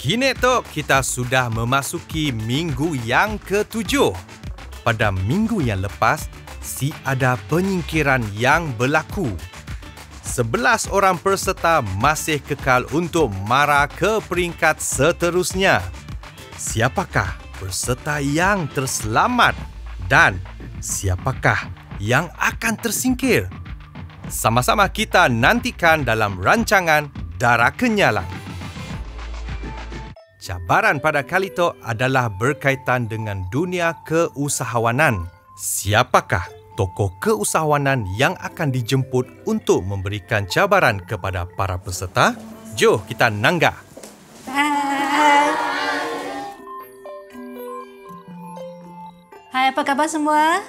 Kini tu kita sudah memasuki minggu yang ke-7. Pada minggu yang lepas, ada penyingkiran yang berlaku. 11 orang peserta masih kekal untuk mara ke peringkat seterusnya. Siapakah peserta yang terselamat dan siapakah yang akan tersingkir? Sama-sama kita nantikan dalam rancangan Darah Kenyalang. Cabaran pada kali itu adalah berkaitan dengan dunia keusahawanan. Siapakah tokoh keusahawanan yang akan dijemput untuk memberikan cabaran kepada para peserta? Jom kita nanggah. Hai, apa khabar semua?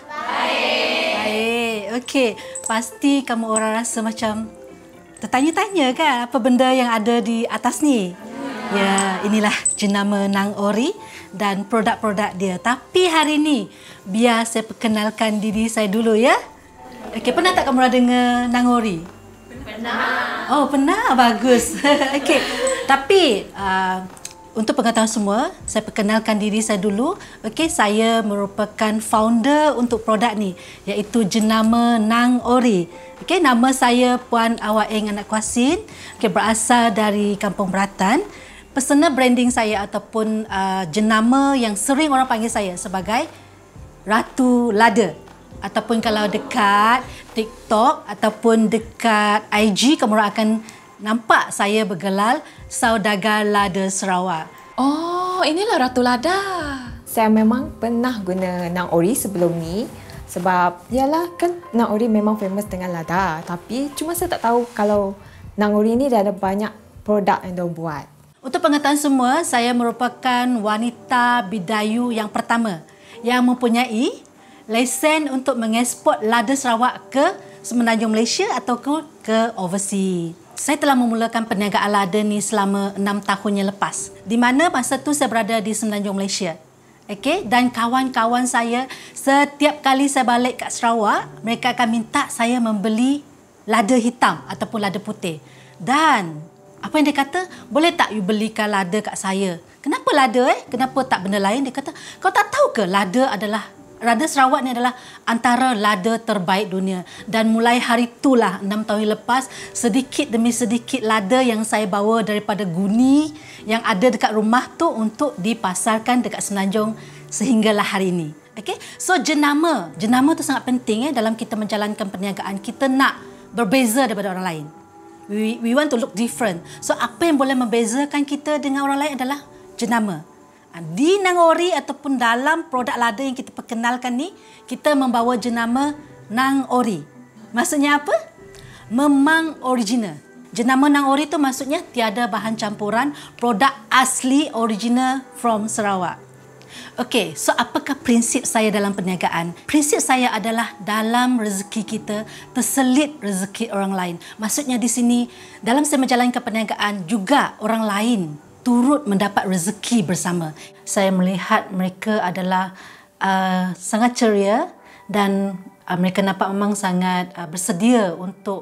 Baik. Okey, pasti kamu orang rasa macam tertanya-tanya kan apa benda yang ada di atas ni? Ya, inilah jenama Nang Ori dan produk-produk dia. Tapi hari ni, biar saya perkenalkan diri saya dulu ya. Okey, pernah tak kamu dengar Nang Ori? Pernah. Oh, pernah? Bagus. Okey. Tapi untuk pengetahuan semua, saya perkenalkan diri saya dulu. Okey, saya merupakan founder untuk produk ni, iaitu jenama Nang Ori. Okey, nama saya Puan Awak Eng Anak Kuasin. Okey, berasal dari Kampung Beratan. Personal branding saya ataupun jenama yang sering orang panggil saya sebagai Ratu Lada. Ataupun kalau dekat TikTok ataupun dekat IG, kamu akan nampak saya bergelar Saudagar Lada Sarawak. Oh, inilah Ratu Lada. Saya memang pernah guna Nang Ori sebelum ni. Sebab, yalah kan Nang Ori memang famous dengan lada. Tapi cuma saya tak tahu kalau Nang Ori ni dah ada banyak produk yang dia buat. Untuk pengetahuan semua, saya merupakan wanita bidayu yang pertama yang mempunyai lesen untuk mengeksport lada Sarawak ke Semenanjung Malaysia atau ke overseas. Saya telah memulakan perniagaan lada ni selama 6 tahun yang lepas. Di mana masa tu saya berada di Semenanjung Malaysia. Okay? Dan kawan-kawan saya, setiap kali saya balik kat Sarawak, mereka akan minta saya membeli lada hitam ataupun lada putih. Dan apa yang dia kata, boleh tak you belikan lada kat saya? Kenapa lada Kenapa tak benda lain? Dia kata, kau tak tahu ke lada Sarawak ni adalah antara lada terbaik dunia. Dan mulai hari itulah 6 tahun lepas, sedikit demi sedikit lada yang saya bawa daripada guni yang ada dekat rumah tu untuk dipasarkan dekat Semenanjung sehinggalah hari ini. Okay? So jenama tu sangat penting dalam kita menjalankan perniagaan. Kita nak berbeza daripada orang lain. We want to look different. So apa yang boleh membezakan kita dengan orang lain adalah jenama. Di Nang Ori ataupun dalam produk lada yang kita perkenalkan ni, kita membawa jenama Nang Ori. Maksudnya apa? Memang original. Jenama Nang Ori tu maksudnya tiada bahan campuran, produk asli original from Sarawak. Okey, so apakah prinsip saya dalam perniagaan? Prinsip saya adalah dalam rezeki kita, terselit rezeki orang lain. Maksudnya di sini, dalam saya menjalankan perniagaan, juga orang lain turut mendapat rezeki bersama. Saya melihat mereka adalah sangat ceria dan mereka nampak memang sangat bersedia untuk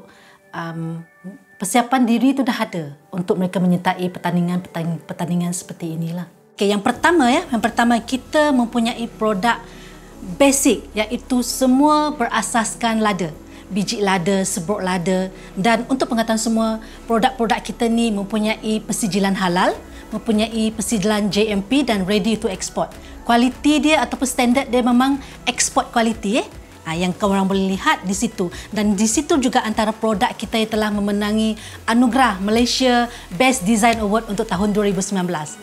persiapan diri itu dah ada untuk mereka menyertai pertandingan seperti inilah. Okay, yang pertama kita mempunyai produk basic iaitu semua berasaskan lada. Biji lada, sebrok lada, dan untuk pengetahuan semua, produk-produk kita ni mempunyai persijilan halal, mempunyai persijilan JMP dan ready to export. Kualiti dia ataupun standard dia memang export quality yang korang boleh lihat di situ. Dan di situ juga antara produk kita yang telah memenangi anugerah Malaysia Best Design Award untuk tahun 2019.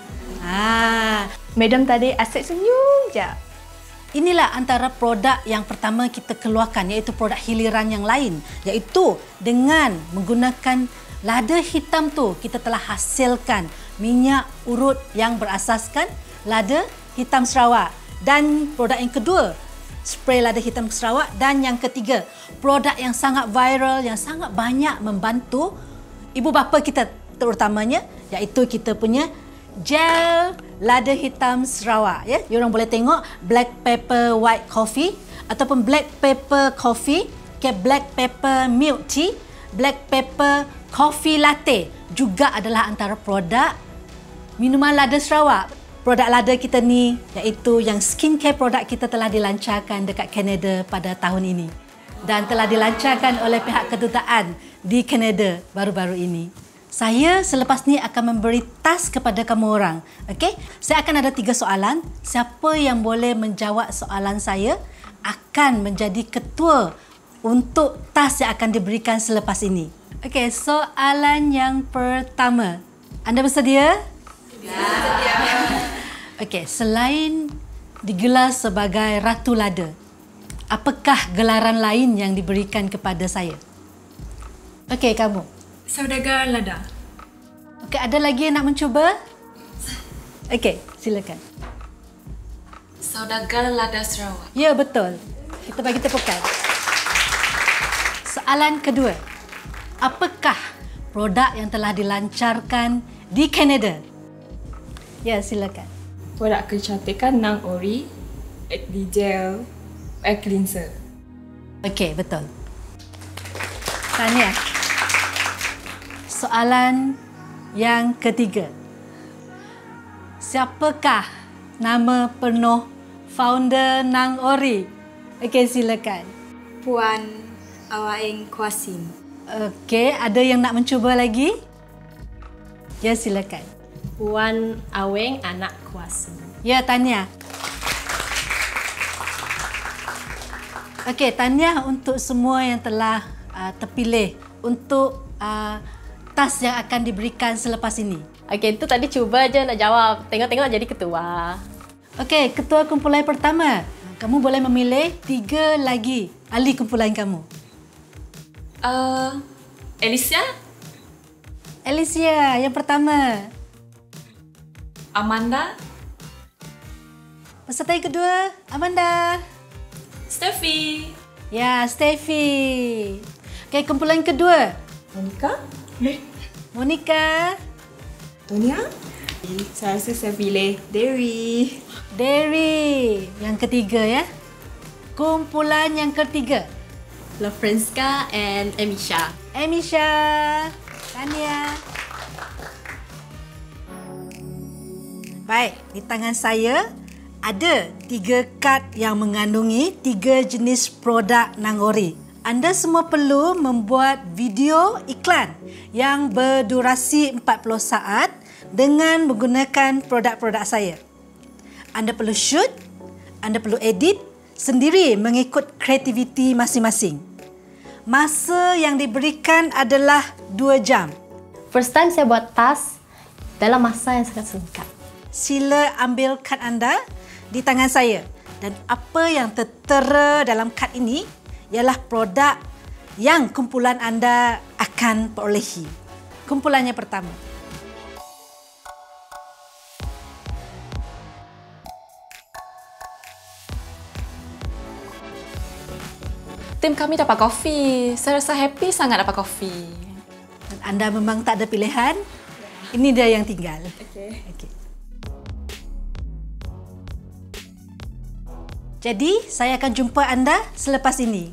Madam tadi asyik senyum je. Inilah antara produk yang pertama kita keluarkan, iaitu produk hiliran yang lain, iaitu dengan menggunakan lada hitam tu kita telah hasilkan minyak urut yang berasaskan lada hitam Sarawak. Dan produk yang kedua, spray lada hitam Sarawak. Dan yang ketiga, produk yang sangat viral, yang sangat banyak membantu ibu bapa kita terutamanya, iaitu kita punya gel lada hitam Sarawak. You orang boleh tengok black pepper white coffee ataupun black pepper coffee, black pepper milk tea, black pepper coffee latte juga adalah antara produk minuman lada Sarawak. Produk lada kita ni iaitu yang skincare produk kita telah dilancarkan dekat Kanada pada tahun ini dan telah dilancarkan oleh pihak kedutaan di Kanada baru-baru ini. Saya selepas ni akan memberi task kepada kamu orang. Okey? Saya akan ada 3 soalan. Siapa yang boleh menjawab soalan saya akan menjadi ketua untuk task yang akan diberikan selepas ini. Okey, soalan yang pertama. Anda bersedia? Ya. Okey, selain digelar sebagai Ratu Lada, apakah gelaran lain yang diberikan kepada saya? Okey, kamu. Saudagar Lada. Okey, ada lagi yang nak mencuba? Okey, silakan. Saudagar Lada Sarawak. Ya, betul. Kita bagi tepukan. Soalan kedua. Apakah produk yang telah dilancarkan di Kanada? Ya, silakan. Produk kecantikan Nang Ori Acne Gel Air Cleanser. Okey, betul. Tahniah. Soalan yang ketiga. Siapakah nama penuh founder Nang Ori? Okey, silakan. Puan Awaeng Kwasim. Okey, ada yang nak mencuba lagi? Ya, silakan. Puan Aweng Anak Kwasim. Ya, tahniah. Okey, tahniah untuk semua yang telah terpilih untuk task yang akan diberikan selepas ini. Okey, itu tadi cuba je nak jawab. Tengok-tengok jadi ketua. Okey, ketua kumpulan pertama. Kamu boleh memilih 3 lagi ahli kumpulan kamu. Alicia, yang pertama. Amanda. Peserta yang kedua, Amanda. Steffi. Ya, Steffi. Okey, kumpulan kedua. Monica. Tonia? Saya rasa saya pilih Dewi. Dewi. Yang ketiga ya. Kumpulan yang ketiga. Lafrenska and Emisha. Emisha. Tahniah. Baik, di tangan saya ada 3 kad yang mengandungi 3 jenis produk Nang Ori. Anda semua perlu membuat video iklan yang berdurasi 40 saat dengan menggunakan produk-produk saya. Anda perlu shoot, anda perlu edit sendiri mengikut kreativiti masing-masing. Masa yang diberikan adalah 2 jam. First time saya buat task dalam masa yang sangat singkat. Sila ambil kad anda di tangan saya dan apa yang tertera dalam kad ini ialah produk yang kumpulan anda akan perolehi. Kumpulannya pertama. Tim kami dapat kopi. Saya rasa happy sangat dapat kopi. Dan anda memang tak ada pilihan. Ini dia yang tinggal. Okey. Jadi, saya akan jumpa anda selepas ini.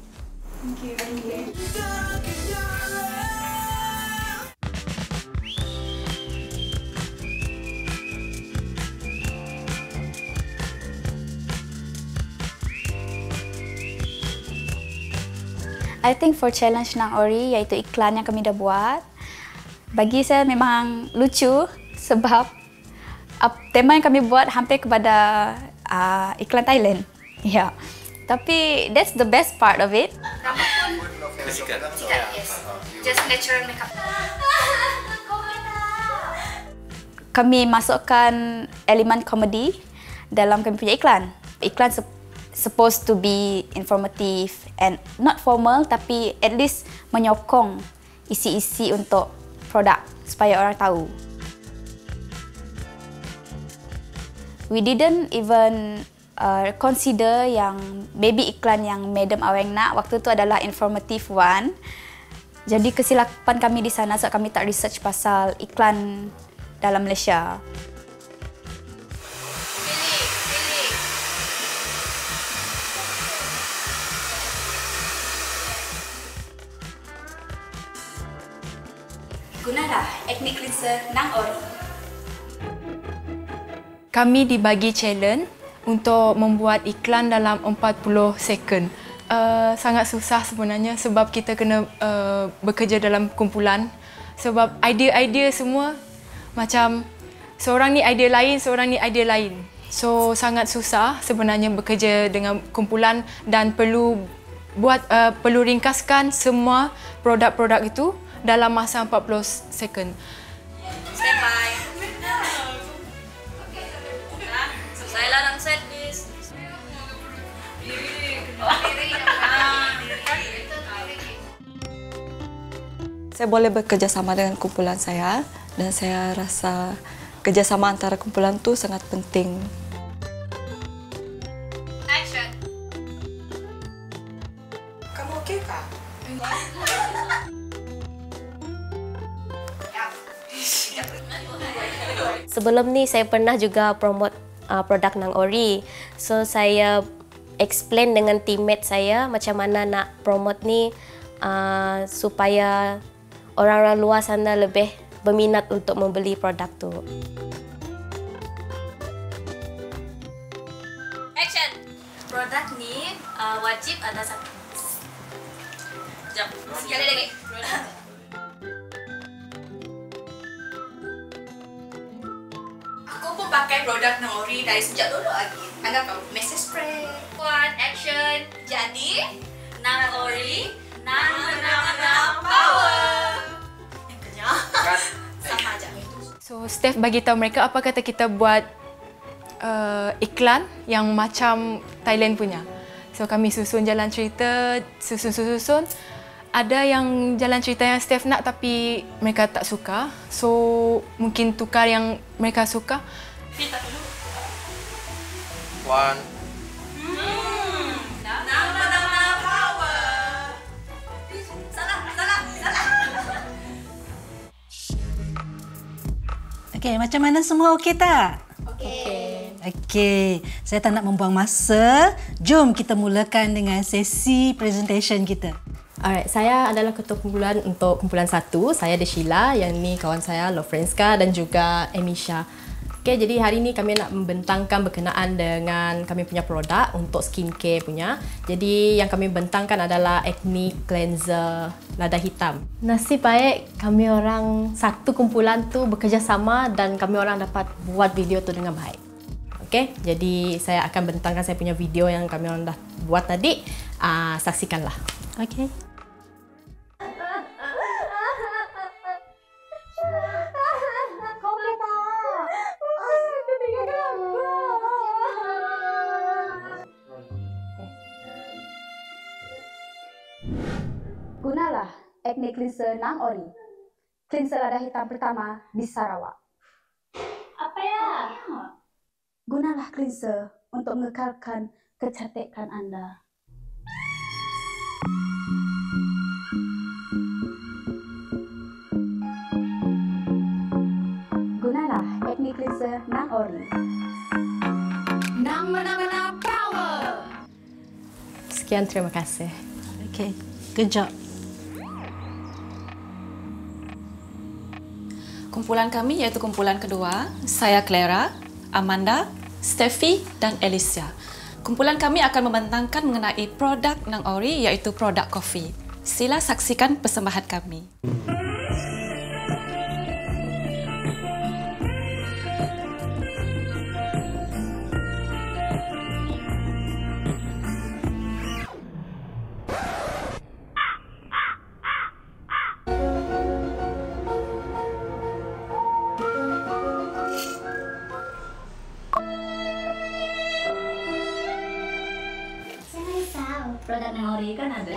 I think for challenge Nang Ori iaitu iklan yang kami dah buat, bagi saya memang lucu sebab tema yang kami buat hampir kepada iklan Thailand. Ya. Tapi that's the best part of it. Rambut pun tidak, yes. Just natural makeup. Kami masukkan elemen komedi dalam kami punya iklan. Iklan supposed to be informative and not formal tapi at least menyokong isi-isi untuk produk supaya orang tahu. We didn't even consider yang maybe iklan yang Madam Aweng nak waktu tu adalah informative one. Jadi kesilapan kami di sana sebab kami tak research pasal iklan dalam Malaysia. Gunalah Acne Cleanser Nang Ori. Kami dibagi challenge untuk membuat iklan dalam 40 second. Sangat susah sebenarnya sebab kita kena bekerja dalam kumpulan. Sebab idea-idea semua macam seorang ni idea lain, seorang ni idea lain. So sangat susah sebenarnya bekerja dengan kumpulan dan perlu ringkaskan semua produk-produk itu dalam masa 40 second. Stand by. Selesailah dalam set list. Saya boleh bekerjasama dengan kumpulan saya dan saya rasa kerjasama antara kumpulan tu sangat penting. Action. Kamu okey kah? Sebelum ni saya pernah juga promote produk Nang Ori. So saya explain dengan teammate saya macam mana nak promote ni supaya orang-orang luar sana lebih berminat untuk membeli produk tu. Action. Produk ni wajib ada satu. Jom. Sekali lagi. Aku pun pakai produk Nang Ori dari sejak dulu lagi. Anggap kamu message spray. One action. Jadi Nang Ori, Nang power. Sama aja. So Steph bagi tahu mereka apa kata kita buat iklan yang macam Thailand punya. So kami susun jalan cerita, susun. Ada yang jalan cerita yang Steph nak tapi mereka tak suka. So mungkin tukar yang mereka suka. Kita dulu. One. Nang power. Salah. Okey, macam mana semua okey tak? Okey, saya tak nak membuang masa. Jom kita mulakan dengan sesi presentation kita. Alright, saya adalah ketua kumpulan untuk kumpulan 1. Saya ada Sheila, yang ni kawan saya Lofrenska dan juga Emisha. Okay, jadi hari ni kami nak membentangkan berkenaan dengan kami punya produk untuk skincare punya. Jadi yang kami bentangkan adalah acne cleanser lada hitam. Nasib baik kami orang satu kumpulan tu bekerjasama dan kami orang dapat buat video tu dengan baik. Okay, jadi saya akan bentangkan saya punya video yang kami orang dah buat tadi. Saksikanlah. Okey. Gunalah acne cleanser Nang Ori. Cleanser lada hitam pertama di Sarawak. Apa ya? Gunalah cleanser untuk mengekalkan kecantikan anda. Gunalah acne cleanser Nang Ori. Nang power. Sekian, terima kasih. Okey, good job. Kumpulan kami iaitu kumpulan kedua, saya Clara, Amanda, Steffi dan Alicia. Kumpulan kami akan membentangkan mengenai produk Nang Ori iaitu produk kopi. Sila saksikan persembahan kami. Produk Nang Ori kan ada.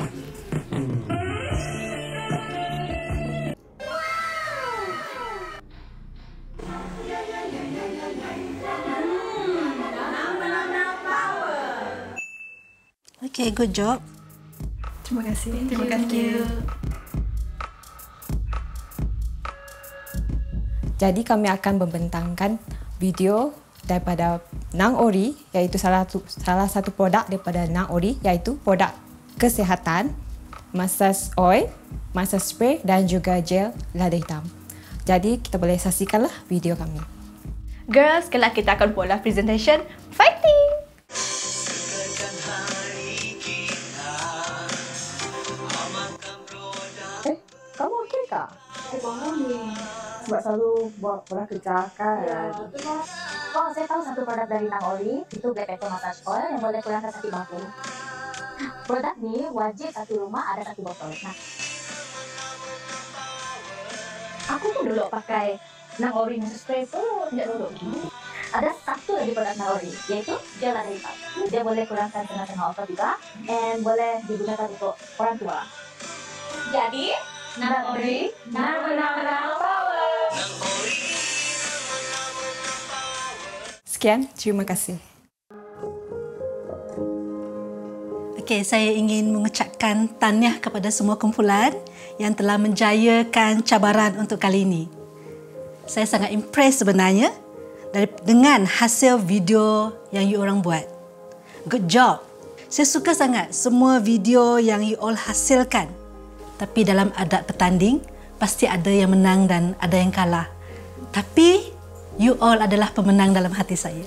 Okey, good job. Terima kasih. Terima kasih. Jadi kami akan membentangkan video daripada Nang Ori, iaitu salah satu produk daripada Nang Ori, iaitu produk kesihatan, massage oil, massage spray dan juga gel lada hitam. Jadi kita boleh saksikanlah video kami. Girls, kelak kita akan buatlah presentation. Fighting! Kamu okey tak? Bangun ni. Sebab selalu buat orang kerja kan. Oh, saya tahu satu produk dari Nang Ori. Itu Black Pepper Massage Oil yang boleh kurangkan sakit batu. Produk ni wajib satu rumah ada satu botol. Nah, aku pun dulu pakai Nang Ori Nasal Spray pun sejak dulu. Ada satu lagi produk Nang Ori, iaitu gel lada hitam. Dia boleh kurangkan tengah-tengah otot juga dan boleh digunakan untuk orang tua. Jadi, Nang Ori, Nang Power. Sekian, terima kasih. Okey, saya ingin mengucapkan tahniah kepada semua kumpulan yang telah menjayakan cabaran untuk kali ini. Saya sangat impress sebenarnya dengan hasil video yang you orang buat. Good job. Saya suka sangat semua video yang you all hasilkan. Tapi dalam adab bertanding, pasti ada yang menang dan ada yang kalah. Tapi you all adalah pemenang dalam hati saya.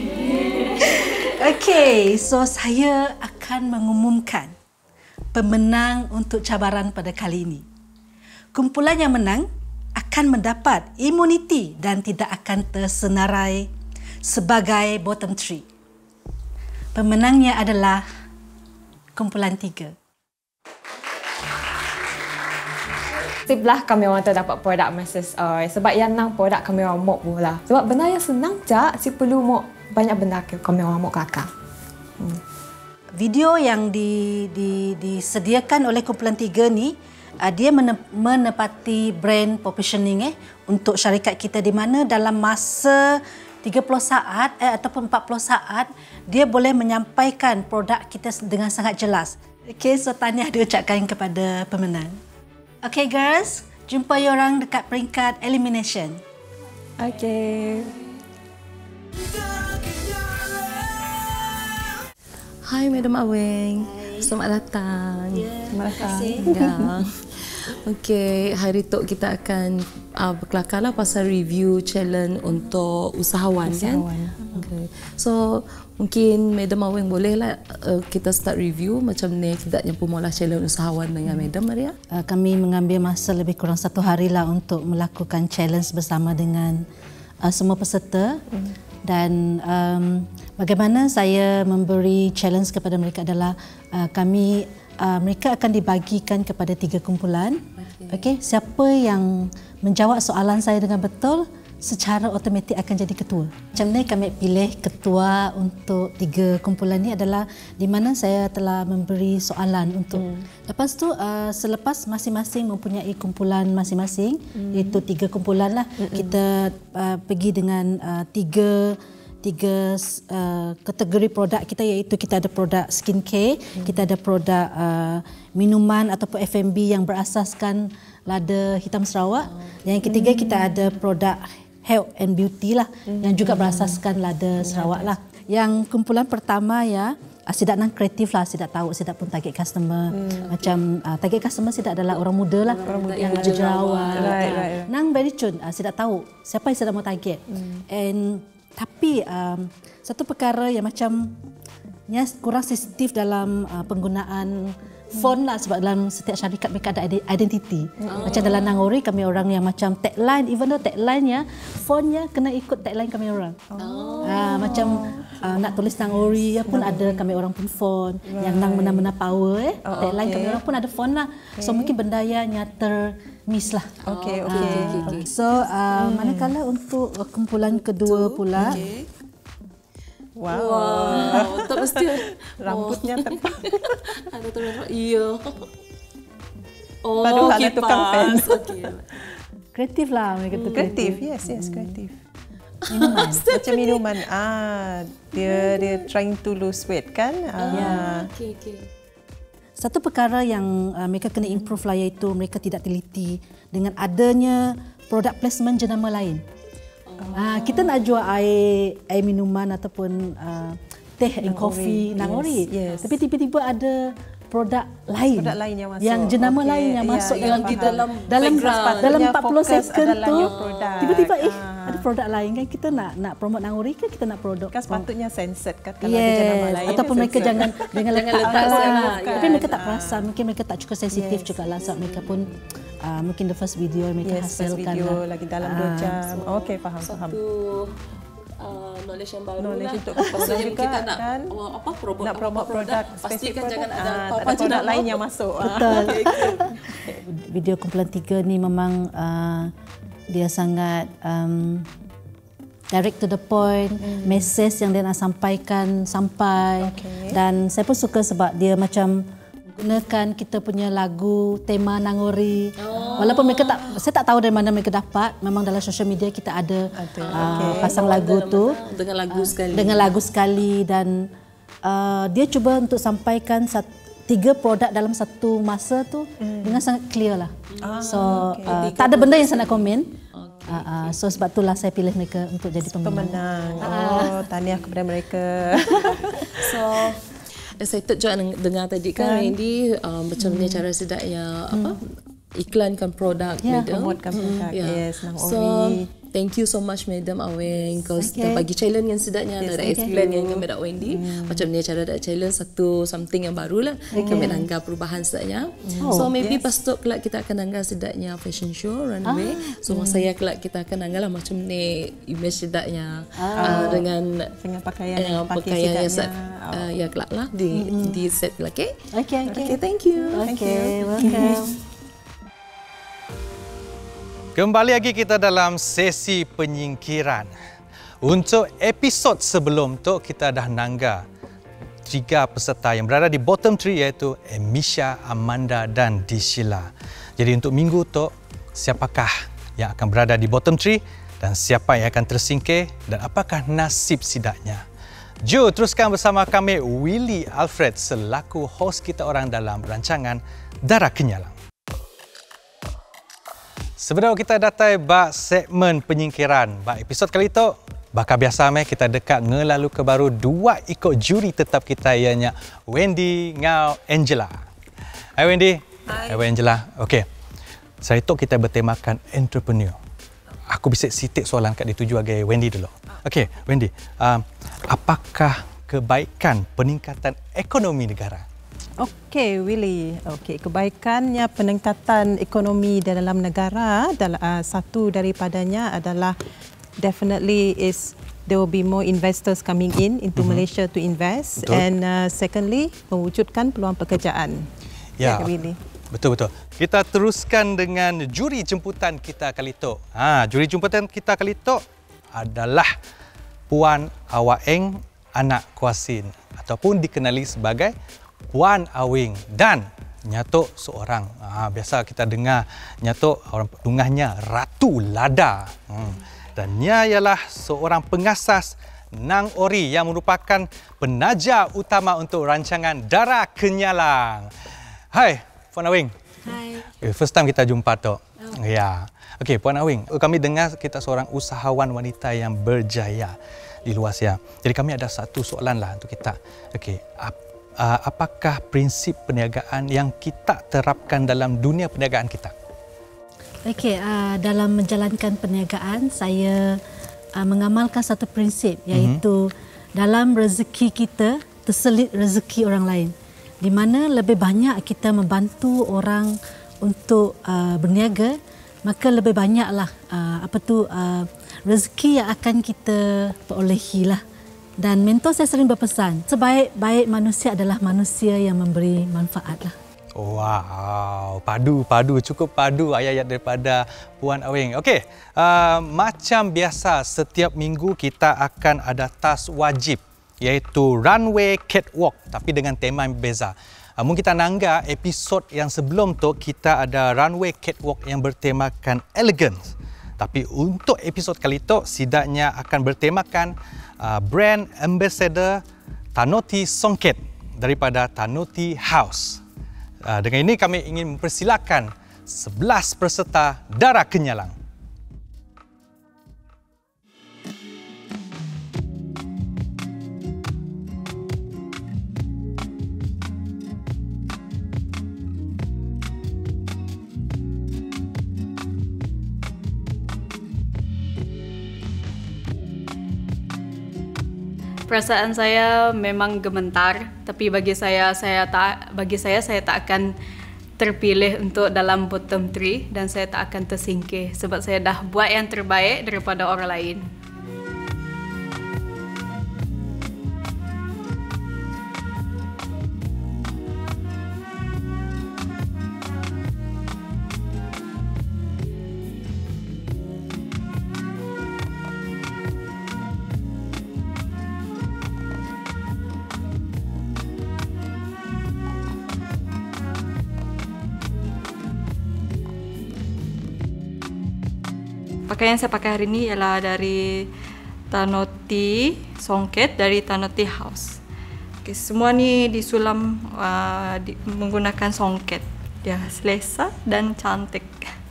Okey, so saya akan mengumumkan pemenang untuk cabaran pada kali ini. Kumpulan yang menang akan mendapat imuniti dan tidak akan tersenarai sebagai bottom 3. Pemenangnya adalah kumpulan 3. Sebelah kami orang terdapat produk Mrs. Oil. Sebab yang nang produk kami orang mok pula. Sebab benda yang senang je, si perlu mok banyak benda kami orang mok kelakar. Video yang disediakan oleh kumpulan 3 ni, dia menepati brand positioning untuk syarikat kita, di mana dalam masa 30 saat ataupun 40 saat dia boleh menyampaikan produk kita dengan sangat jelas. Okey, so tahniah diucapkan kepada pemenang. Okay girls, jumpa you orang dekat peringkat elimination. Okay. Hai Madam Aweng. Selamat datang. Terima kasih. Ya. Okey, hari tu kita akan berkelakarlah pasal review challenge untuk usahawan. Kan? Okay. So, mungkin Madam Aweng bolehlah kita start review macam ni tidaknya pemulah challenge usahawan dengan Madam Maria. Kami mengambil masa lebih kurang 1 hari lah untuk melakukan challenge bersama dengan semua peserta. Dan bagaimana saya memberi challenge kepada mereka adalah mereka akan dibagikan kepada 3 kumpulan. Okey, siapa yang menjawab soalan saya dengan betul secara automatik akan jadi ketua. Macam ni kami pilih ketua untuk 3 kumpulan ni adalah di mana saya telah memberi soalan untuk. Lepas tu selepas masing-masing mempunyai kumpulan masing-masing, iaitu 3 kumpulan lah, kita pergi dengan 3 kategori produk kita, iaitu kita ada produk skincare, kita ada produk minuman ataupun F&B yang berasaskan lada hitam Sarawak, dan yang ketiga kita ada produk health and beauty lah yang juga berasaskan lada Sarawak lah. Yang kumpulan pertama ya, Sidak nang kreatif lah, Sidak tahu, Sidak pun target customer. Macam target customer Sidak adalah orang muda lah, yang ada jerawat. Nang very cun, Sidak tahu siapa yang Sidak mau target. And tapi satu perkara yang macam kurang sensitif dalam penggunaan font lah, sebab dalam setiap syarikat mereka ada identiti. Macam dalam Nang Ori kami orang yang macam tagline, even though tagline-nya, fontnya kena ikut tagline kami orang. Macam nak tulis Nang Ori pun ada kami orang pun font. Yang Nang Mena-Mena Power tagline kami orang pun ada font lah. So mungkin benda yang termiss lah. So manakala untuk kumpulan kedua pula, Wow, tak mesti rambutnya terbang. Ada terbang. Iya. Padu ada tukang pen. kreatif lah mereka tu. Kreatif, yes, kreatif. Minuman, macam minuman. Dia trying to lose weight kan? Okay. Satu perkara yang mereka kena improve lah, iaitu mereka tidak teliti dengan adanya produk placement jenama lain. Kita nak jual air minuman ataupun teh and coffee Nang Ori. Tapi tiba-tiba ada produk lain. Produk lain yang masuk. Yang jenama lain yang masuk dalam kita dalam 40 second tu. Tiba-tiba ada produk lain kan, kita nak promote Nang Ori kan, kita nak produk. Kan sepatutnya censored kan kalau ada jenama lain. Ataupun mereka jangan letak. Tapi mereka tak perasan, mungkin mereka tak cukup sensitif juga lah, sebab mereka pun mungkin the first video mereka hasilkan video lah. lagi dalam 2 jam. Okey, faham. Knowledge yang baru knowledge lah. untuk maksudnya juga kita nak kan, promote produk, pastikan jangan ada apa-apa produk lain yang masuk. Betul. Video kumpulan 3 ni memang dia sangat direct to the point, message yang dia nak sampaikan sampai. Dan saya pun suka sebab dia macam gunakan kita punya lagu tema Nang Ori. Walaupun saya tak tahu dari mana mereka dapat. Memang dalam social media kita ada pasang lagu tu dengan lagu sekali dan dia cuba untuk sampaikan 3 produk dalam satu masa tu dengan sangat clear lah. So tak ada benda yang saya nak komen. So sebab itulah saya pilih mereka untuk jadi pemenang. Tahniah kepada mereka. So excited juga dengar tadi kan Wendy macam ni cara sedapnya iklankan produk promotekan produk Nang Ori. So thank you so much Madam Aweng because dah bagi challenge yang sedapnya dah explain yang kepada Wendy macam ni cara dah challenge something yang baru lah kami nangga perubahan sedapnya. So maybe pastok kelak kita akan nangga sedapnya fashion show runway. So masa saya kelak kita akan nangga lah macam ni image sedapnya dengan pakaian yang set ya kelak lah di set kelak. Okay, thank you. Okay, welcome. Kembali lagi kita dalam sesi penyingkiran. Untuk episod sebelum tu kita dah nangga 3 peserta yang berada di bottom 3 iaitu Amisha, Amanda dan Dishila. Jadi untuk minggu tu siapakah yang akan berada di bottom 3 dan siapa yang akan tersingkir dan apakah nasib sidaknya? Jom teruskan bersama kami Willy Alfred selaku hos kita orang dalam rancangan Darah Kenyalang. Sebenarnya kita datang bak segmen penyingkiran. Bak episod kali itu, bakal biasa kita dekat ngelalu ke baru 2 ikut juri tetap kita ianya Wendy ngau Angela. Hai Wendy. Hai Angela. Okey. Saya tu kita bertemakan entrepreneur. Aku bisa sitik soalan kat dituju agai Wendy dulu. Okey, Wendy. Apakah kebaikan peningkatan ekonomi negara? Okey, Willy. Okey, kebaikannya peningkatan ekonomi dalam negara satu daripadanya adalah definitely is there will be more investors coming into Malaysia to invest. Betul. And secondly, mewujudkan peluang pekerjaan. Ya, Willy. Betul-betul. Kita teruskan dengan juri jemputan kita kali itu. Juri jemputan kita kali itu adalah Puan Aweng Anak Kuasin ataupun dikenali sebagai Puan Aweng dan nyatuk seorang biasa kita dengar nyatuk orang dungahnya Ratu Lada. Dan dia ialah seorang pengasas Nang Ori yang merupakan penaja utama untuk rancangan Darah Kenyalang. Hai Puan Aweng. Hai. First time kita jumpa tu. Ya. Okey Puan Aweng, kami dengar kita seorang usahawan wanita yang berjaya di luar sana. Jadi kami ada satu soalan lah untuk kita. Okey, apakah prinsip perniagaan yang kita terapkan dalam dunia perniagaan kita? Okey, dalam menjalankan perniagaan saya mengamalkan satu prinsip iaitu dalam rezeki kita terselit rezeki orang lain. Di mana lebih banyak kita membantu orang untuk berniaga, maka lebih banyaklah rezeki yang akan kita perolehilah. Dan mentor saya sering berpesan, sebaik-baik manusia adalah manusia yang memberi manfaat lah. Wow, padu, cukup padu ayat-ayat daripada Puan Aweng. Okey, macam biasa setiap minggu kita akan ada task wajib iaitu runway catwalk tapi dengan tema yang berbeza. Mungkin kita nangga episod yang sebelum tu kita ada runway catwalk yang bertemakan elegance. Tapi untuk episod kali itu sidaknya akan bertemakan brand ambassador Tanoti Songket daripada Tanoti House. Dengan ini kami ingin mempersilakan 11 peserta Darah Kenyalang. Perasaan saya memang gemetar, tapi bagi saya tak akan terpilih untuk dalam bottom 3 dan saya tak akan tersingkir sebab saya dah buat yang terbaik daripada orang lain. Pakaian yang saya pakai hari ini ialah dari Tanoti Songket dari Tanoti House. Okay, semua ni disulam menggunakan songket. Dia selesa dan cantik.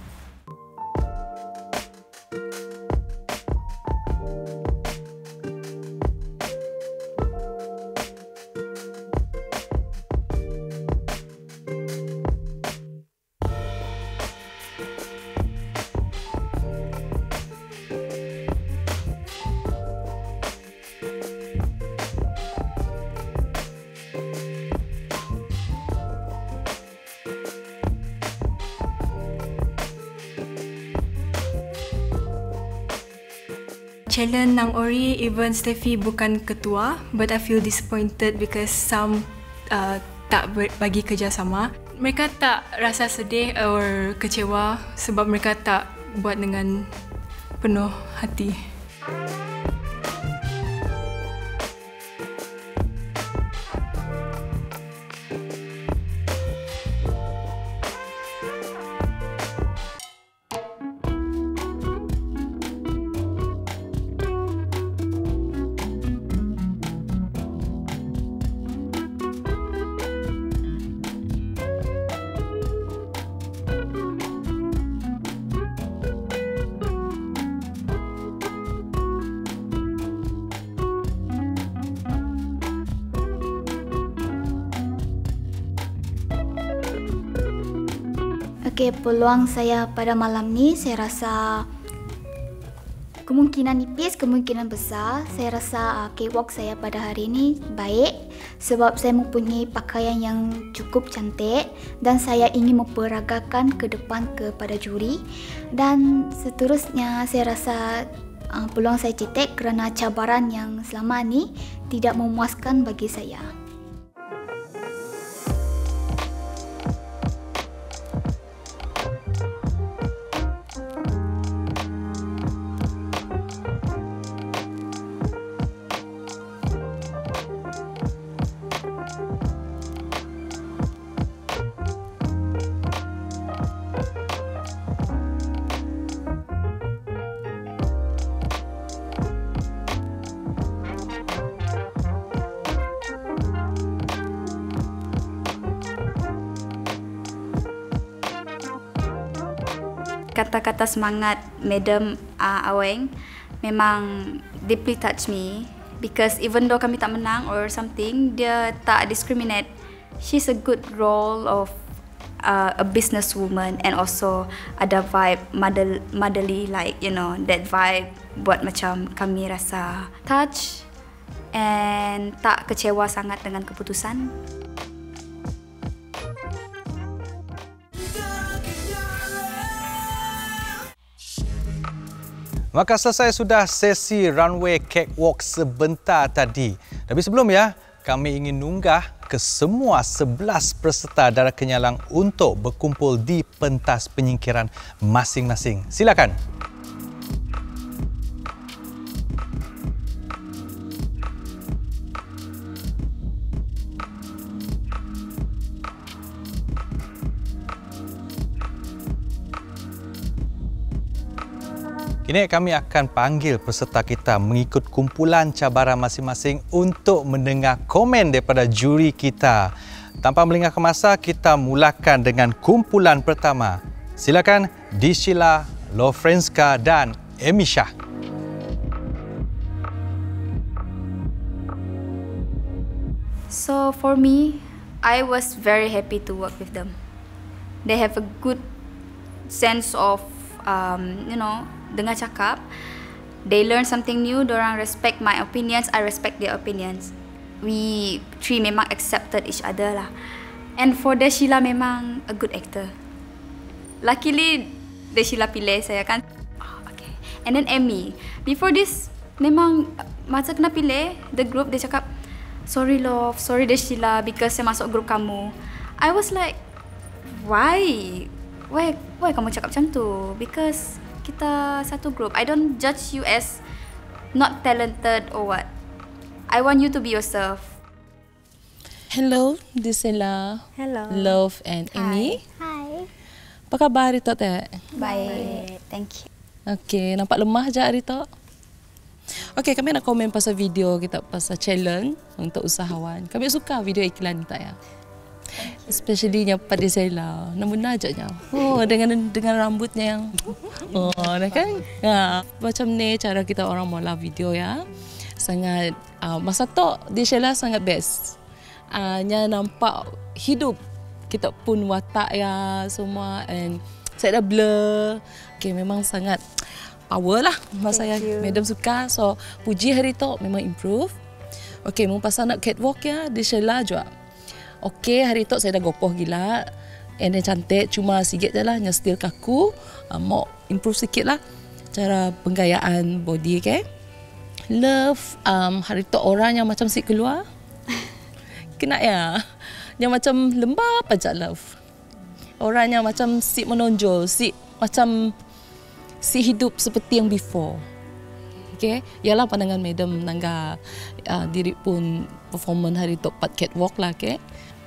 Challenge Nang Ori, even Steffi bukan ketua, but I feel disappointed because some tak bagi kerjasama. Mereka tak rasa sedih or kecewa sebab mereka tak buat dengan penuh hati. Okey, peluang saya pada malam ni saya rasa kemungkinan nipis, kemungkinan besar. Saya rasa catwalk saya pada hari ini baik sebab saya mempunyai pakaian yang cukup cantik dan saya ingin memperagakan ke depan kepada juri. Dan seterusnya saya rasa peluang saya cetek kerana cabaran yang selama ni tidak memuaskan bagi saya. Kata-kata semangat Madam Aweng memang deeply touch me because even though kami tak menang or something, dia tak discriminate. She's a good role of a businesswoman and also ada vibe motherly, like you know, that vibe buat macam kami rasa touch and tak kecewa sangat dengan keputusan. Maka selesai sudah sesi runway catwalk sebentar tadi. Tapi sebelum kami ingin nunggah ke semua 11 peserta Darah Kenyalang untuk berkumpul di pentas penyingkiran masing-masing. Silakan. Kini kami akan panggil peserta kita mengikut kumpulan cabaran masing-masing untuk mendengar komen daripada juri kita. Tanpa melengahkan masa, kita mulakan dengan kumpulan pertama. Silakan Dishila, Lofrenska dan Emisha. So for me, I was very happy to work with them. They have a good sense of, dengar cakap They learn something new, dorang respect my opinions, I respect their opinions. We three memang accepted each other lah. And for Sheila memang a good actor. Luckily, Sheila pilih saya kan. Okay. And then Amy. Before this, memang masa kena pilih, the group dia cakap, sorry love, sorry Sheila because saya masuk group kamu. I was like, why? Why kamu cakap macam tu? Because kita satu group. I don't judge you as not talented or what. I want you to be yourself. Hello, Sheila. Hello. Love and Amy. Hi. Apa khabar hari tu, Teh? Baik. Thank you. Okey, nampak lemah je hari tu. Okey, kami nak komen pasal video kita pasal challenge untuk usahawan. Kami suka video iklan kita ya. Especially yang pada Sheila, namun najaknya. Oh, dengan rambutnya yang dah kan? Ya, macam ni cara kita orang mula video ya. Sangat masa tu Sheila sangat best. Nya nampak hidup kita pun watak ya semua and saya dah blur. Okay, memang sangat power lah masa saya. Madam suka. So, puji hari tu memang improve. Okay, mau pasal nak catwalk ya, Sheila juga. Okay, hari tu saya dah gopoh gila. And then cantik, cuma sikit je lah, still kaku. Mau improve sikit lah cara penggayaan body, okay? Love, hari tu orang yang macam si keluar. Kena ya. Yang macam lembab aja love. Orang yang macam si menonjol, macam si hidup seperti yang before. Okay, ialah pandangan Madam nangga diri pun performance hari tu 4 catwalk lah, okay?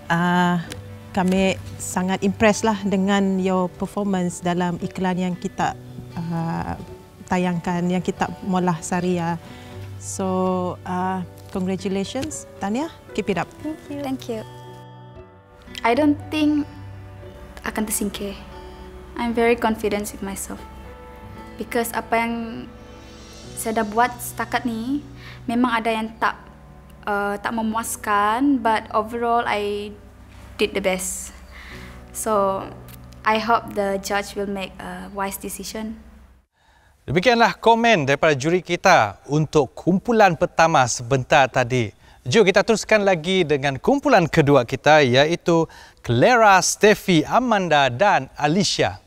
Kami sangat impressed lah dengan your performance dalam iklan yang kita tayangkan, yang kita molah Saria. So, congratulations, Tania. Keep it up. Thank you. I don't think akan tersingkir. I'm very confident with myself. Because apa yang saya dah buat setakat ni, memang ada yang tak memuaskan, but overall I did the best. So I hope the judge will make a wise decision. Demikianlah komen daripada juri kita untuk kumpulan pertama sebentar tadi. Jom kita teruskan lagi dengan kumpulan kedua kita iaitu Clara, Steffi, Amanda dan Alicia.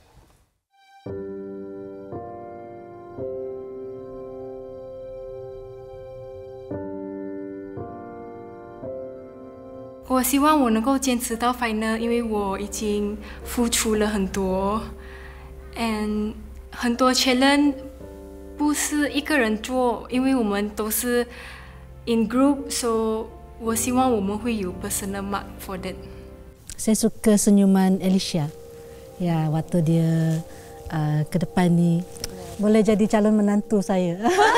我希望我能够坚持到 final， 因为我已经付出了很多 ，and 很多 challenge 不是一个人做，因为我们都是 in group，so 我希望我们会有 personal mark for that。 Saya suka senyuman Alicia. Ya, waktu dia ke depan ni boleh jadi calon menantu saya.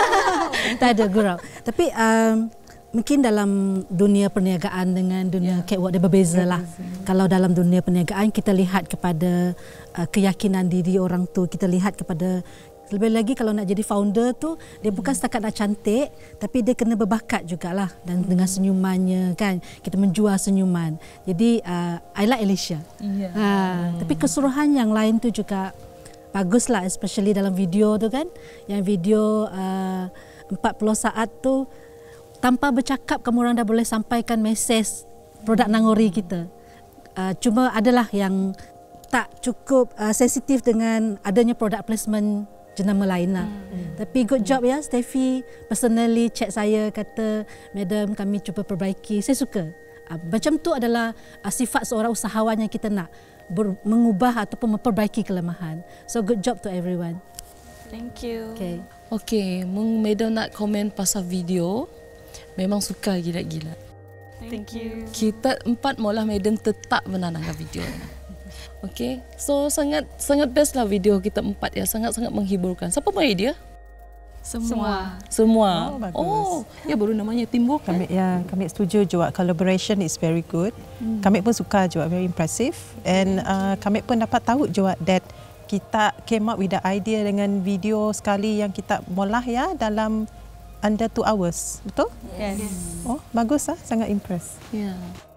Tak ada gurau. Tapi mungkin dalam dunia perniagaan dengan dunia catwalk dia berbeza lah. Kalau dalam dunia perniagaan kita lihat kepada keyakinan diri orang tu, kita lihat kepada lebih lagi kalau nak jadi founder tu dia bukan setakat nak cantik tapi dia kena berbakat jugalah dan dengan senyumannya kan kita menjual senyuman. Jadi I like Alicia. Tapi keseluruhan yang lain tu juga baguslah, especially dalam video tu kan. Yang video 40 saat tu tanpa bercakap kamu orang dah boleh sampaikan mesej produk Nangori kita. Cuma adalah yang tak cukup sensitif dengan adanya produk placement jenama lain lah. Tapi good job ya Steffi. Personally chat saya kata, Madam kami cuba perbaiki. Saya suka. Macam tu adalah sifat seorang usahawan yang kita nak mengubah ataupun memperbaiki kelemahan. So good job to everyone. Thank you. Okay, Madam nak komen pasal video. Memang suka gila-gila. Thank you. Kita empat maulah Madam tetap menanangkan video. Okay, so sangat best lah video kita empat ya, sangat menghiburkan. Siapa main dia? Semua. Semua. Oh, ya baru namanya teamwork. Kami setuju juga, collaboration is very good. Kami pun suka juga, very impressive. And kami pun dapat tahu juga that kita came up with the idea dengan video sekali yang kita molah ya dalam under 2 hours. Betul? Yes. Oh, bagus lah, sangat impress. Yeah.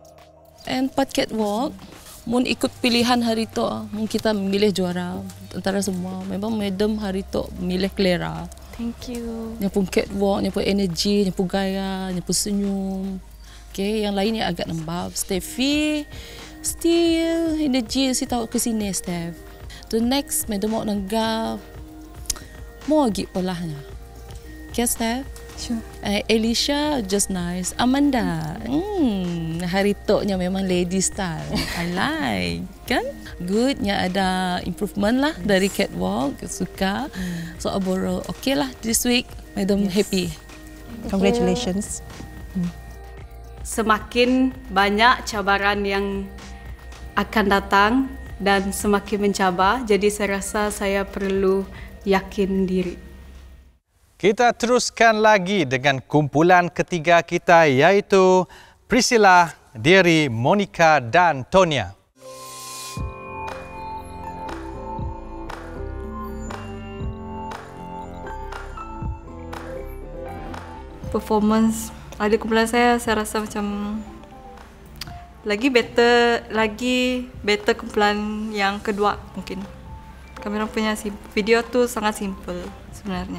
And part catwalk, mun ikut pilihan hari tu, mun kita memilih juara antara semua. Memang Madam hari tu memilih Clara. Thank you. Yang pun catwalk, yang pun energi, yang pun gaya, yang pun senyum. Okay, yang lainnya agak lembab. Steffi, still energi si tahu ke sini, Steph. The next, Madam Mok Nengah, more git polahnya. Okay, Steph? Sure. Alicia, just nice. Amanda, Haritoknya memang lady style. I like, kan? Goodnya ada improvement lah dari catwalk, suka. So overall, okay lah this week. Madam happy. Congratulations. Semakin banyak cabaran yang akan datang dan semakin mencabar, jadi saya rasa saya perlu yakin diri. Kita teruskan lagi dengan kumpulan ketiga kita iaitu Priscilla, Dery, Monica dan Tonia. Performance adik kumpulan saya rasa macam lagi better kumpulan yang kedua mungkin. Kami orang punya video tu sangat simple sebenarnya.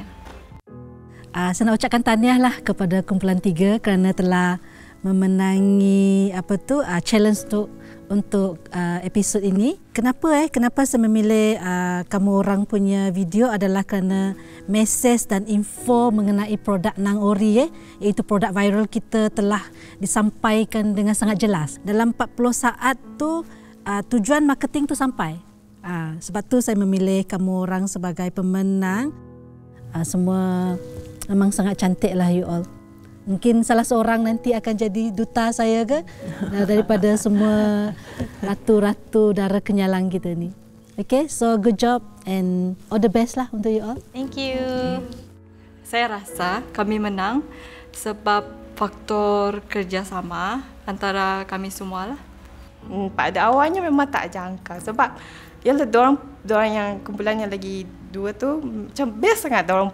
Saya nak ucapkan tahniah lah kepada kumpulan 3 kerana telah memenangi challenge untuk episod ini. Kenapa saya memilih kamu orang punya video adalah kerana mesej dan info mengenai produk Nang Ori iaitu produk viral kita telah disampaikan dengan sangat jelas. Dalam 40 saat tu tujuan marketing tu sampai. Sebab tu saya memilih kamu orang sebagai pemenang. Semua memang sangat cantik lah you all. Mungkin salah seorang nanti akan jadi duta saya ke daripada semua ratu-ratu dara kenyalang kita ni. Okay, so good job and all the best lah untuk you all. Thank you. Saya rasa kami menang sebab faktor kerjasama antara kami semua lah. Pada awalnya memang tak jangka sebab ialah diorang yang kumpulannya lagi dua tu macam best sangat diorang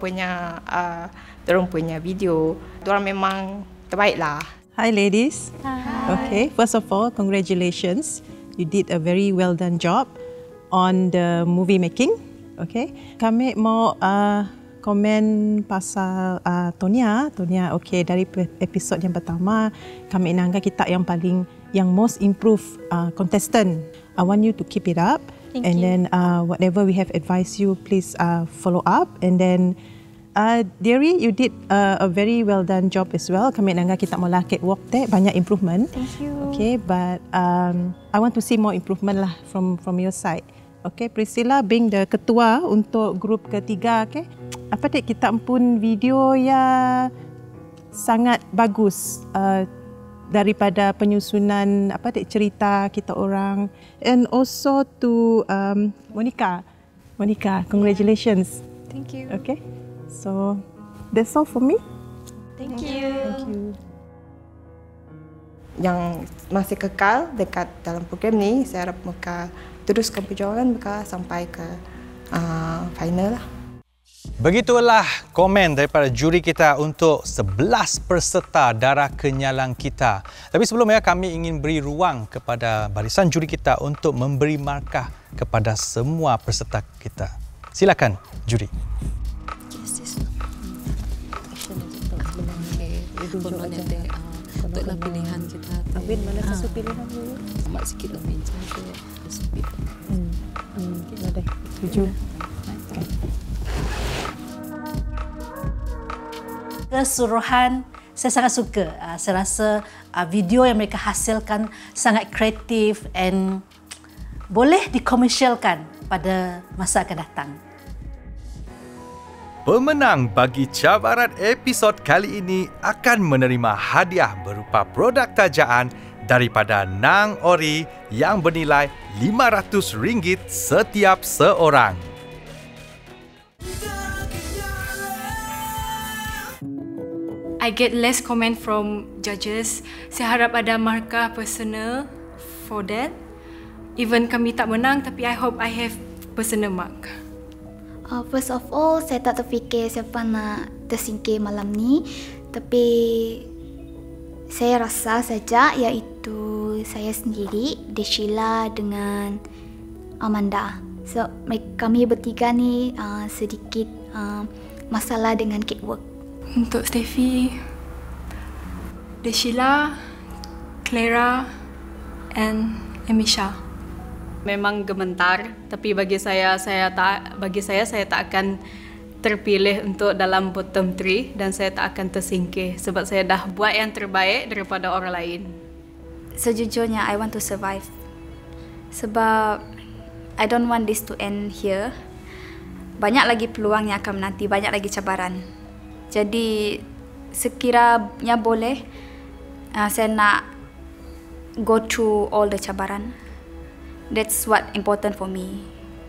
punya video. Diorang memang terbaik lah. Hi ladies. Hi. Okay, first of all, congratulations. You did a very well done job on the movie making. Okay, kami mau komen pasal Tonia. Okay, dari episod yang pertama kami nanggap kita yang most improved contestant. I want you to keep it up. Thank and you. then whatever we have advised you, please follow up. And then Dery, you did a very well done job as well. Kami nanggap kita mau catwalk deh, banyak improvement. Thank you. Okay, but I want to see more improvement lah from your side. Okay, Priscilla being the ketua untuk grup ketiga, okay. Apa dek kita pun video ya sangat bagus daripada penyusunan cerita kita orang, and also to Monica, congratulations. Thank you. Okay, so that's all for me. Thank you. Yang masih kekal dekat dalam program ni, saya harap mereka teruskan perjuangan mereka sampai ke final lah. Begitulah komen daripada juri kita untuk 11 peserta dara kenyalang kita. Tapi sebelumnya kami ingin beri ruang kepada barisan juri kita untuk memberi markah kepada semua peserta kita. Silakan juri. Untuklah pilihan kita. Abin, mana susu pilihan dulu? Mak sikit lah bincang saya. Speed. Kita dah 7. Keseluruhan saya sangat suka. Saya rasa video yang mereka hasilkan sangat kreatif and boleh dikomersialkan pada masa akan datang. Pemenang bagi cabaran episod kali ini akan menerima hadiah berupa produk tajaan daripada Nang Ori yang bernilai RM500 setiap seorang. I get less comment from judges. Saya harap ada markah personal for that. Even kami tak menang, tapi I hope I have personal mark. First of all, saya tak terfikir siapa nak tersingkir malam ni. Tapi saya rasa saja iaitu saya sendiri, Sheila dengan Amanda. So, kami bertiga ni sedikit masalah dengan cakework? Untuk Steffi, Sheila, Clara and Emisha. Memang gementar, tapi bagi saya tak akan terpilih untuk dalam bottom 3 dan saya tak akan tersingkir sebab saya dah buat yang terbaik daripada orang lain. Sejujurnya, I want to survive. Sebab I don't want this to end here. Banyak lagi peluang yang akan menanti, banyak lagi cabaran. Jadi sekiranya boleh, saya nak go through all the cabaran. That's what important for me.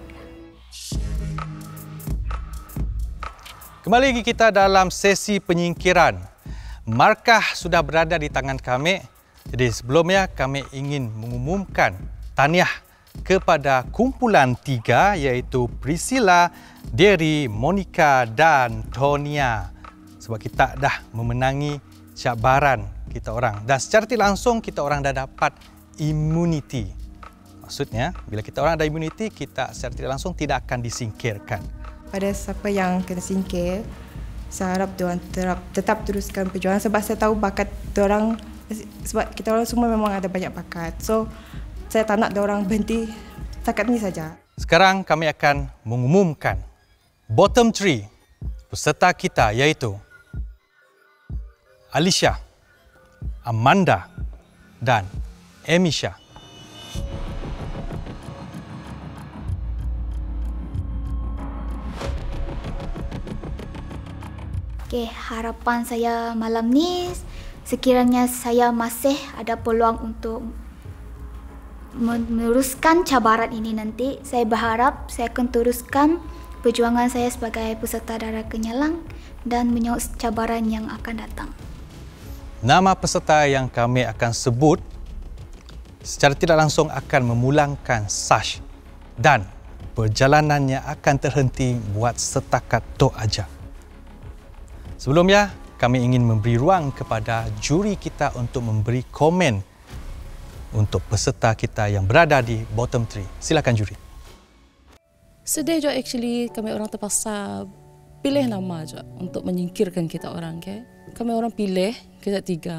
Kembali lagi kita dalam sesi penyingkiran. Markah sudah berada di tangan kami. Jadi sebelumnya kami ingin mengumumkan tahniah kepada kumpulan 3 iaitu Priscilla, Derry, Monica dan Tonia. Sebab kita dah memenangi cabaran kita orang. Dan secara tidak langsung kita orang dah dapat immunity. Maksudnya, bila kita orang ada immunity, kita secara tidak langsung tidak akan disingkirkan. Pada siapa yang kena singkir, saya harap diorang tetap teruskan perjuangan sebab saya tahu bakat diorang, sebab kita orang semua memang ada banyak bakat. So, saya tak nak diorang berhenti setakat ini saja. Sekarang kami akan mengumumkan bottom 3 peserta kita iaitu Alicia, Amanda dan Emisha. Okay, harapan saya malam ni, sekiranya saya masih ada peluang untuk meneruskan cabaran ini nanti, saya berharap saya akan teruskan perjuangan saya sebagai peserta Darah Kenyalang dan menyahut cabaran yang akan datang. Nama peserta yang kami akan sebut secara tidak langsung akan memulangkan Sash dan perjalanannya akan terhenti buat setakat tu aja. Sebelumnya, kami ingin memberi ruang kepada juri kita untuk memberi komen untuk peserta kita yang berada di bottom 3. Silakan juri. Sedih je actually kami orang terpaksa pilih nama je untuk menyingkirkan kita orang. Okay? Kami orang pilih kita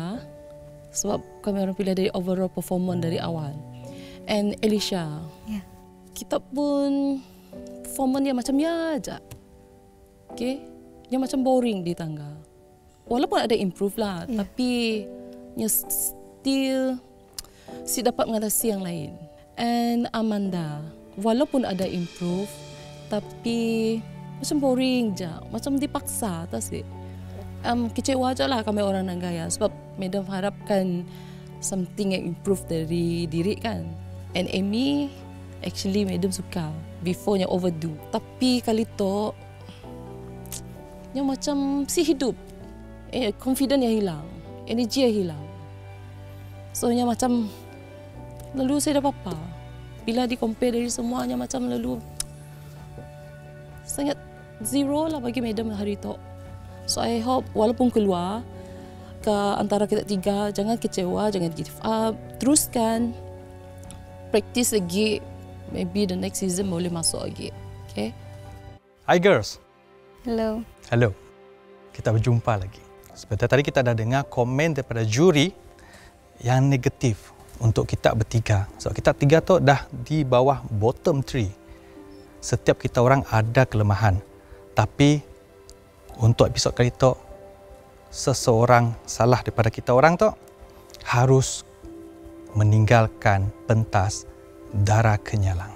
3 sebab kami orang pilih dari overall performance dari awal. And Alicia, kita pun performance dia macam ya aja. Okay? Dia macam boring di tangga. Walaupun ada improve lah, tapi dia still si dapat mengatasi yang lain. And Amanda, walaupun ada improve, tapi macam boring je, macam dipaksa tak sih. Kecewa je lah kami orang nak gaya sebab Madam harapkan something yang improve dari diri kan. And Amy, actually Madam suka before yang overdo. Tapi kali tu yang macam si hidup, confident yang hilang, energi yang hilang. So yang macam lalu saya dah apa? Bila di compare dari semuanya macam lalu sangat zero lah bagi Madam hari itu. So I hope walaupun keluar ke antara kita 3, jangan kecewa, jangan give up, teruskan, practice lagi. Maybe the next season boleh masuk lagi. Okay? Hi girls. Hello. Hello. Kita berjumpa lagi. Seperti tadi kita dah dengar komen daripada juri yang negatif untuk kita bertiga. So kita 3 tu dah di bawah bottom 3. Setiap kita orang ada kelemahan. Tapi untuk episod kali tu, seseorang salah daripada kita orang tu harus meninggalkan pentas Darah Kenyalang.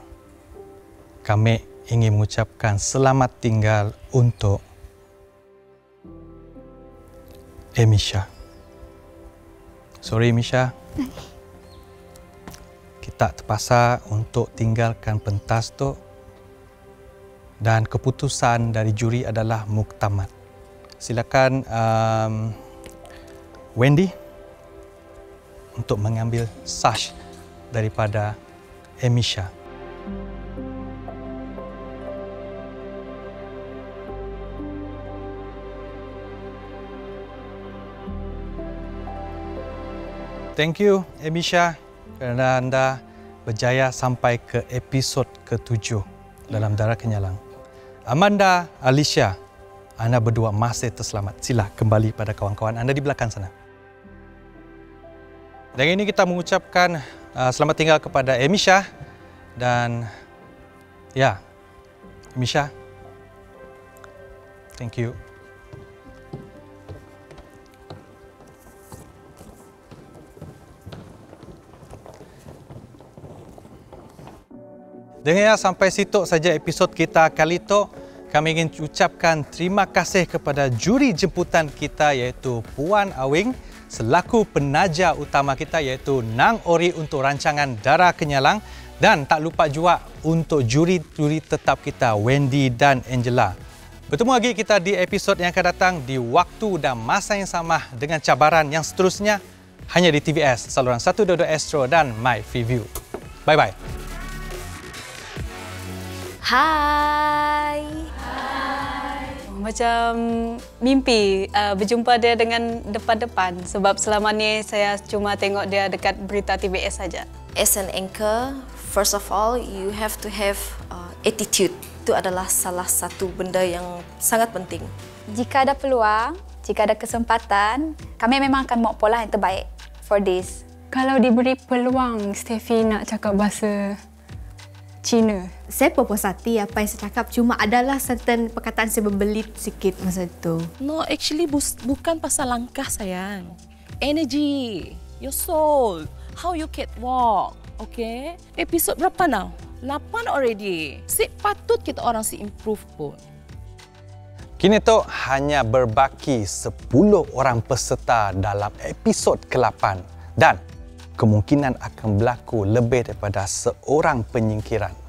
Kami ingin mengucapkan selamat tinggal untuk Emisha. Sorry Emisha. Kita terpaksa untuk tinggalkan pentas tu dan keputusan dari juri adalah muktamad. Silakan Wendy untuk mengambil sash daripada Emisha. Thank you, Emisha, kerana anda berjaya sampai ke episod ke-7 dalam Darah Kenyalang. Amanda, Alicia, anda berdua masih terselamat. Sila kembali pada kawan-kawan anda di belakang sana. Dan ini kita mengucapkan selamat tinggal kepada Emisha dan ya, Emisha, thank you. Dan ya, sampai situ saja episod kita kali itu. Kami ingin ucapkan terima kasih kepada juri jemputan kita iaitu Puan Awing selaku penaja utama kita iaitu Nang Ori untuk rancangan Darah Kenyalang, dan tak lupa juga untuk juri-juri tetap kita Wendy dan Angela. Bertemu lagi kita di episod yang akan datang di waktu dan masa yang sama dengan cabaran yang seterusnya hanya di TVS, saluran 122 Astro dan My Freeview. Bye-bye. Hai. Macam mimpi berjumpa dia dengan depan-depan sebab selama ni saya cuma tengok dia dekat berita TVS saja. As an anchor, first of all, you have to have attitude. Itu adalah salah satu benda yang sangat penting. Jika ada peluang, jika ada kesempatan, kami memang akan buat pola yang terbaik for this. Kalau diberi peluang, Steffi nak cakap bahasa Cina. Saya puas hati apa yang saya cakap, cuma adalah certain perkataan saya berbelit sikit masa itu. No, actually bukan pasal langkah sayang. Energy, your soul, how you can walk, okay? Episod berapa now? 8 already. Patut kita orang improve pun. Kini tu hanya berbaki 10 orang peserta dalam episod ke-8 dan kemungkinan akan berlaku lebih daripada seorang penyingkiran.